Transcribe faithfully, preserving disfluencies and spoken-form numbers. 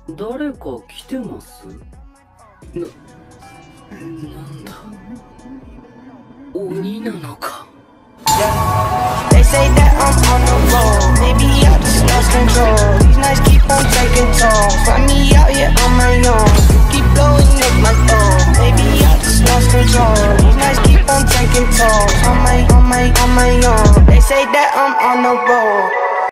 誰か来てます？な、なんだ、鬼なのか。 They say that I'm on the road, maybe I just lost control. These nights keep on taking toll. Find me out here on my own. Keep blowing up my phone. Maybe I just lost control. These nights keep on taking toll. On my, on my, on my own. They say that I'm on the road.